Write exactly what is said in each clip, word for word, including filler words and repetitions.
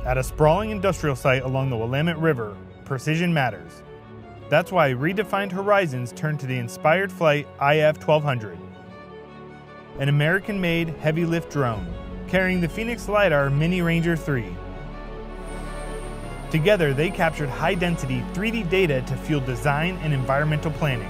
At a sprawling industrial site along the Willamette River, precision matters. That's why Redefined Horizons turned to the Inspired Flight I F twelve hundred, an American-made heavy-lift drone carrying the Phoenix LiDAR MiniRANGER three. Together, they captured high-density three D data to fuel design and environmental planning.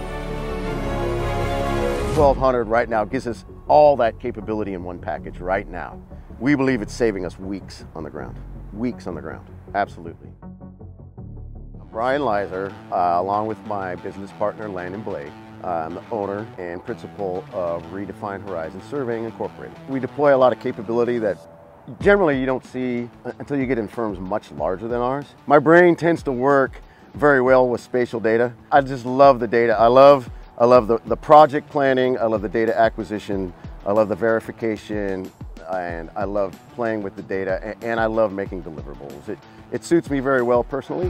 twelve hundred right now gives us all that capability in one package right now. We believe it's saving us weeks on the ground. Weeks on the ground, absolutely. I'm Brian Leiser, uh, along with my business partner, Landon Blake. Uh, I'm the owner and principal of Redefined Horizons Surveying Incorporated. We deploy a lot of capability that generally you don't see until you get in firms much larger than ours. My brain tends to work very well with spatial data. I just love the data. I love, I love the, the project planning. I love the data acquisition. I love the verification. And I love playing with the data, and I love making deliverables. It, it suits me very well personally.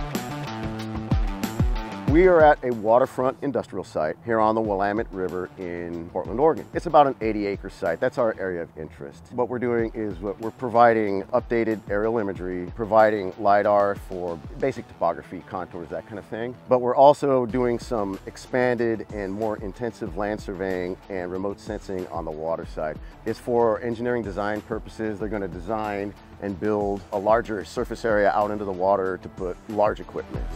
We are at a waterfront industrial site here on the Willamette River in Portland, Oregon. It's about an eighty acre site. That's our area of interest. What we're doing is what we're providing updated aerial imagery, providing LiDAR for basic topography, contours, that kind of thing. But we're also doing some expanded and more intensive land surveying and remote sensing on the water side. It's for engineering design purposes. They're going to design and build a larger surface area out into the water to put large equipment.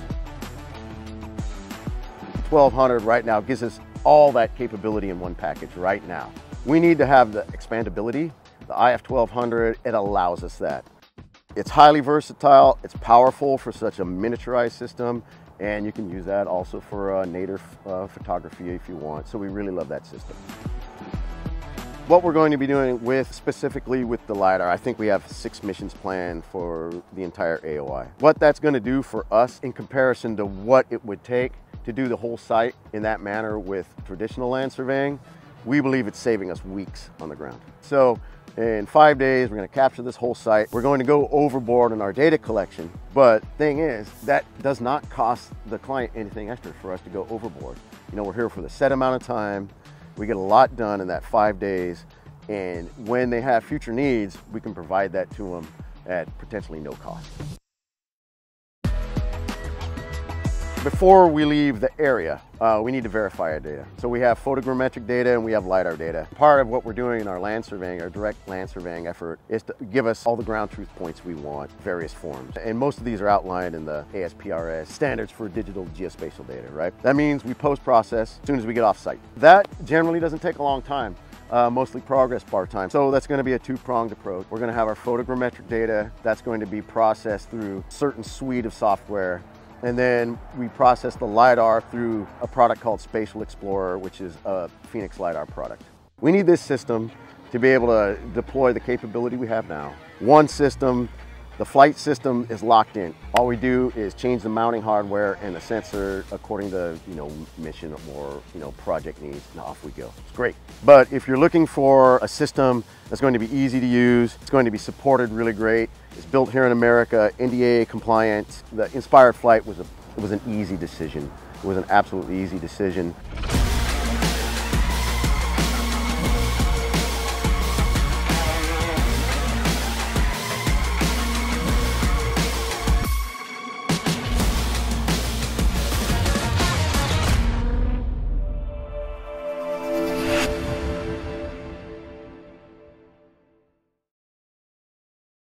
twelve hundred right now gives us all that capability in one package right now. We need to have the expandability. The I F twelve hundred, it allows us that. It's highly versatile, it's powerful for such a miniaturized system, and you can use that also for uh, native uh, photography if you want. So we really love that system. What we're going to be doing with, specifically with the LiDAR, I think we have six missions planned for the entire A O I. What that's going to do for us in comparison to what it would take to do the whole site in that manner with traditional land surveying, we believe it's saving us weeks on the ground. So in five days, we're going to capture this whole site. We're going to go overboard in our data collection. But thing is, that does not cost the client anything extra for us to go overboard. You know, we're here for the set amount of time. We get a lot done in that five days. And when they have future needs, we can provide that to them at potentially no cost. Before we leave the area, uh, we need to verify our data. So we have photogrammetric data and we have LiDAR data. Part of what we're doing in our land surveying, our direct land surveying effort, is to give us all the ground truth points we want, various forms. And most of these are outlined in the A S P R S standards for digital geospatial data, right? That means we post-process as soon as we get off site. That generally doesn't take a long time. Uh, mostly progress bar time. So that's going to be a two-pronged approach. We're going to have our photogrammetric data that's going to be processed through a certain suite of software. And then we process the LiDAR through a product called Spatial Explorer, which is a Phoenix LiDAR product. We need this system to be able to deploy the capability we have now. One system, the flight system is locked in. All we do is change the mounting hardware and the sensor according to, you know, mission or, you know, project needs, and off we go. It's great. But if you're looking for a system that's going to be easy to use, it's going to be supported really great, it's built here in America, N D A A compliant, the Inspired Flight was, a, was an easy decision. It was an absolutely easy decision.